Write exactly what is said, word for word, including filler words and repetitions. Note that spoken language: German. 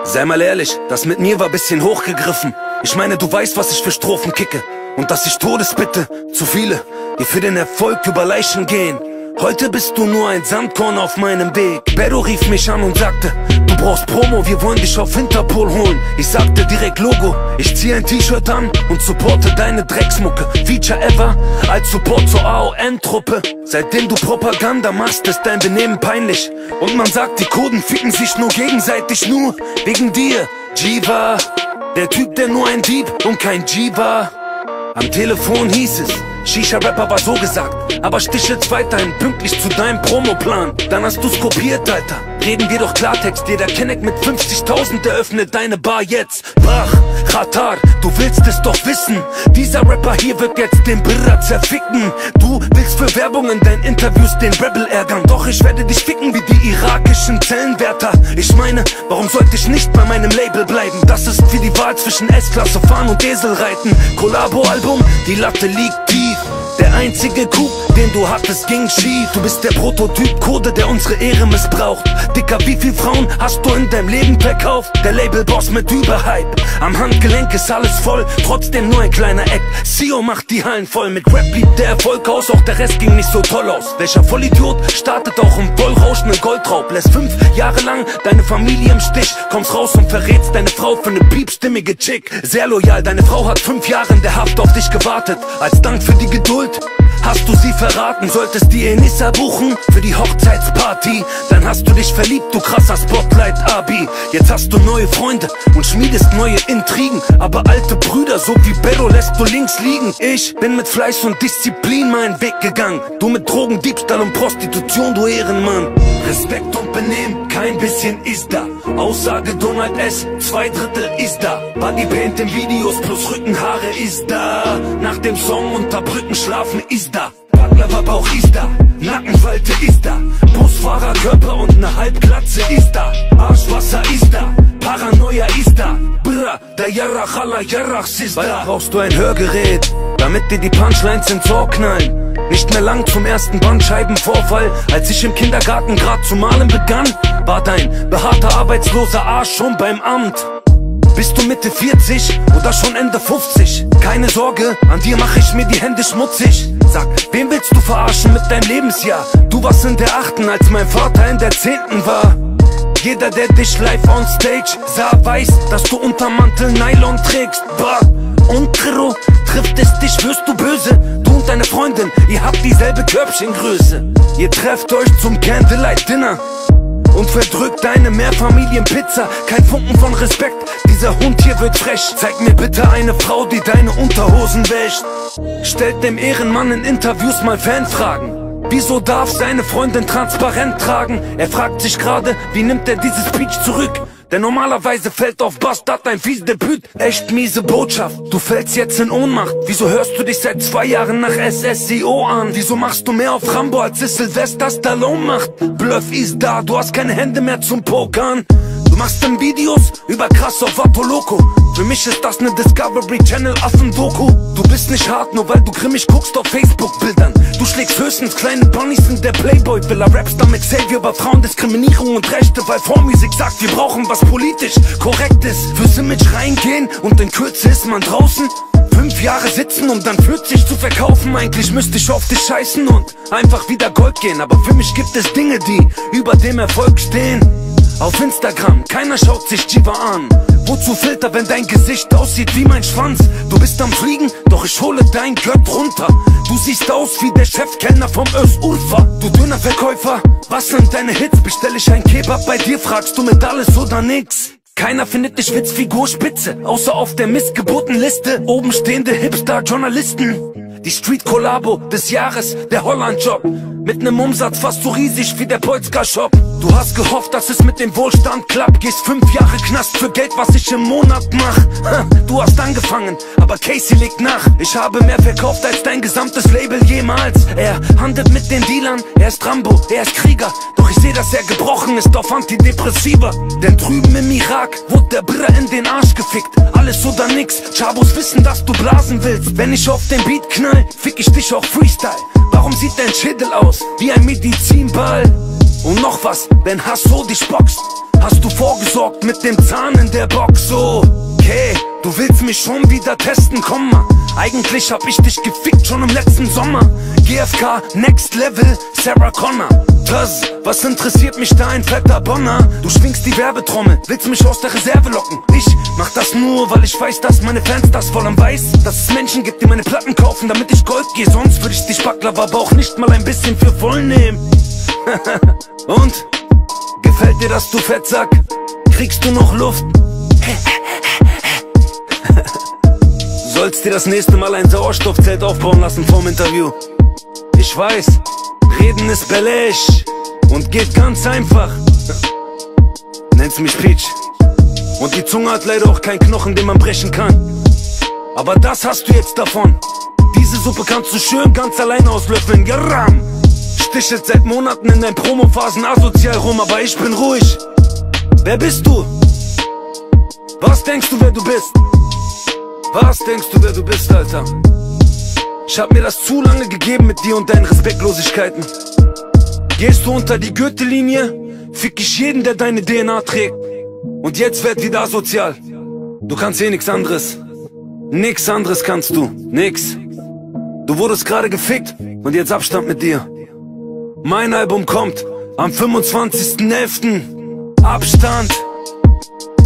Sei mal ehrlich, das mit mir war bisschen hochgegriffen. Ich meine, du weißt, was ich für Strophen kicke. Und dass ich Todesbitte, zu viele, die für den Erfolg über Leichen gehen. Heute bist du nur ein Sandkorn auf meinem Weg. Bedo rief mich an und sagte, du brauchst Promo, wir wollen dich auf Interpol holen. Ich sagte direkt Logo, ich zieh ein T-Shirt an und supporte deine Drecksmucke. Feature ever, als Support zur A O N-Truppe. Seitdem du Propaganda machst, ist dein Benehmen peinlich. Und man sagt, die Kurden ficken sich nur gegenseitig, nur wegen dir. Jiva, der Typ, der nur ein Dieb und kein G war. Am Telefon hieß es, Shisha-Rapper war so gesagt, aber stich jetzt weiterhin pünktlich zu deinem Promoplan. Dann hast du's kopiert, Alter. Reden wir doch Klartext, jeder Kenneck mit fünfzigtausend eröffnet deine Bar jetzt. Bach, Khatar, du willst es doch wissen. Dieser Rapper hier wird jetzt den Birra zerficken. Du willst für Werbung in deinen Interviews den Rebel ärgern. Doch ich werde dich ficken wie die irakischen Zellenwärter. Ich meine, warum sollte ich nicht bei meinem Label bleiben? Das ist wie die Wahl zwischen S-Klasse fahren und Eselreiten. Kollabo-Album, die Latte liegt tief. Der einzige Coup, den du hattest, ging schief. Du bist der Prototyp-Kode, der unsere Ehre missbraucht. Dicker, wie viel Frauen hast du in deinem Leben verkauft? Der Labelboss mit Überhype. Am Handgelenk ist alles voll, trotzdem nur ein kleiner Act. C E O macht die Hallen voll, mit Rap blieb der Erfolg aus. Auch der Rest ging nicht so toll aus. Welcher Vollidiot startet auch im vollrauschenden Goldraub? Lässt fünf Jahre lang deine Familie im Stich. Kommst raus und verrätst deine Frau für eine piepstimmige Chick. Sehr loyal, deine Frau hat fünf Jahre in der Haft auf dich gewartet. Als Dank für die Geduld hast du sie verraten, solltest die Enissa buchen für die Hochzeitsparty. Dann hast du dich verliebt, du krasser Spotlight-Abi. Jetzt hast du neue Freunde und schmiedest neue Intrigen. Aber alte Brüder, so wie Bedo, lässt du links liegen. Ich bin mit Fleiß und Disziplin meinen Weg gegangen. Du mit Drogen, Diebstahl und Prostitution, du Ehrenmann. Respekt und Benehmen, kein bisschen ist da. Aussage Donald S, zwei Drittel ist da. Bodypaint in Videos plus Rückenhaare ist da. Nach dem Song unter Brücken schlafen ist da. Baklava-Bauch ist da, Nackenfalte ist da. Busfahrerkörper und ne Halbglatze ist da. Arschwasser ist da, Paranoia ist da. Bra, der Yarach Allah Yarachs ist da. Bald brauchst du ein Hörgerät, damit dir die Punchlines ins Ohr knallen. Nicht mehr lang zum ersten Bandscheibenvorfall. Als ich im Kindergarten grad zu malen begann, war dein behaarter arbeitsloser Arsch schon beim Amt. Bist du Mitte vierzig oder schon Ende fünfzig? Keine Sorge, an dir mach ich mir die Hände schmutzig. Sag, wen willst du verarschen mit deinem Lebensjahr? Du warst in der achten, als mein Vater in der zehnten war. Jeder, der dich live on stage sah, weiß, dass du unterm Mantel Nylon trägst. Bah. Und Kro, trifft es dich, wirst du böse. Du und deine Freundin, ihr habt dieselbe Körbchengröße. Ihr trefft euch zum Candlelight Dinner und verdrückt deine Mehrfamilienpizza. Kein Funken von Respekt, dieser Hund hier wird frech. Zeig mir bitte eine Frau, die deine Unterhosen wäscht. Stellt dem Ehrenmann in Interviews mal Fanfragen. Wieso darf seine Freundin transparent tragen? Er fragt sich gerade, wie nimmt er dieses Speech zurück? Denn normalerweise fällt auf Bastard ein fies Debüt. Echt miese Botschaft, du fällst jetzt in Ohnmacht. Wieso hörst du dich seit zwei Jahren nach S S C O an? Wieso machst du mehr auf Rambo, als es Sylvester Stallone macht? Bluff ist da, du hast keine Hände mehr zum Pokern. Du machst dann Videos über krass auf Vato Loco. Für mich ist das ne Discovery Channel Affen-Doku. Du bist nicht hart, nur weil du grimmig guckst auf Facebook-Bildern. Du schlägst höchstens kleine Bunnies in der Playboy-Villa. Rappst damit Savior über Frauendiskriminierung und Rechte, weil Vormusik sagt, wir brauchen was politisch korrekt ist. Fürs Image reingehen und in Kürze ist man draußen. Fünf Jahre sitzen, um dann vierzig zu verkaufen. Eigentlich müsste ich auf dich scheißen und einfach wieder Gold gehen. Aber für mich gibt es Dinge, die über dem Erfolg stehen. Auf Instagram, keiner schaut sich Jiva an. Wozu Filter, wenn dein Gesicht aussieht wie mein Schwanz? Du bist am Fliegen, doch ich hole dein Gött runter. Du siehst aus wie der Chefkellner vom Ös-Urfa. Du Dönerverkäufer, was sind deine Hits? Bestell ich ein Kebab bei dir, fragst du mit alles oder nix? Keiner findet dich Witzfigur spitze, außer auf der Missgeburtenliste. Oben stehende Hipster-Journalisten. Die Street-Kollabo des Jahres, der Holland-Job. Mit nem Umsatz fast so riesig wie der Polska-Shop. Du hast gehofft, dass es mit dem Wohlstand klappt. Gehst fünf Jahre Knast für Geld, was ich im Monat mach. Du hast angefangen, aber Casey legt nach. Ich habe mehr verkauft als dein gesamtes Label jemals. Er handelt mit den Dealern, er ist Rambo, er ist Krieger. Doch ich seh, dass er gebrochen ist auf Antidepressiva. Denn drüben im Irak wurde der Brr in den Arsch gefickt. Alles oder nix, Chabos wissen, dass du blasen willst. Wenn ich auf den Beat knall, fick ich dich auch Freestyle. Warum sieht dein Schädel aus wie ein Medizinball? Und noch was, wenn Hasso dich boxt, hast du vorgesorgt mit dem Zahn in der Box. So, okay, du willst mich schon wieder testen, komm mal. Eigentlich hab ich dich gefickt schon im letzten Sommer. G F K, Next Level, Sarah Connor. Taz, was interessiert mich da ein fetter Bonner? Du schwingst die Werbetrommel, willst mich aus der Reserve locken. Ich mach das nur, weil ich weiß, dass meine Fans das wollen. Weiß, dass es Menschen gibt, die meine Platten kaufen, damit ich Gold gehe. Sonst würde ich dich Baklava aber auch nicht mal ein bisschen für voll nehmen. Und? Gefällt dir das, du Fettsack? Kriegst du noch Luft? Sollst dir das nächste Mal ein Sauerstoffzelt aufbauen lassen vorm Interview. Ich weiß, reden ist Belesch und geht ganz einfach. Nennst mich Peach. Und die Zunge hat leider auch keinen Knochen, den man brechen kann. Aber das hast du jetzt davon. Diese Suppe kannst du schön ganz alleine auslöffeln. Geram! Stichelt seit Monaten in deinen Promophasen asozial rum, aber ich bin ruhig. Wer bist du? Was denkst du, wer du bist? Was denkst du, wer du bist, Alter? Ich hab mir das zu lange gegeben mit dir und deinen Respektlosigkeiten. Gehst du unter die Gürtellinie, fick ich jeden, der deine D N A trägt. Und jetzt werd wieder asozial. Du kannst eh nix anderes. Nix anderes kannst du. Nix. Du wurdest gerade gefickt und jetzt Abstand mit dir. Mein Album kommt am fünfundzwanzigsten elften Abstand.